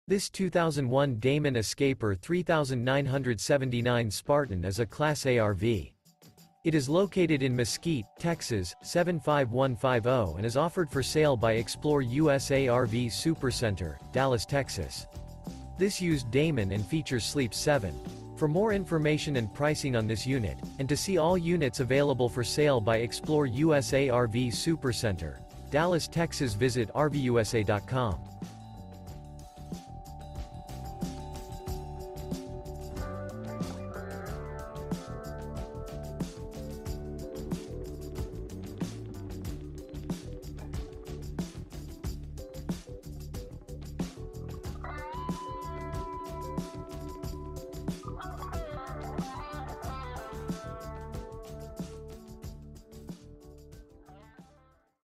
This 2001 Damon Escaper 3979 Spartan is a Class A RV. It is located in Mesquite, Texas, 75150 and is offered for sale by ExploreUSA RV Supercenter, Dallas, Texas. This used Damon and features Sleep 7. For more information and pricing on this unit, and to see all units available for sale by ExploreUSA RV Supercenter, Dallas, Texas, visit RVUSA.com.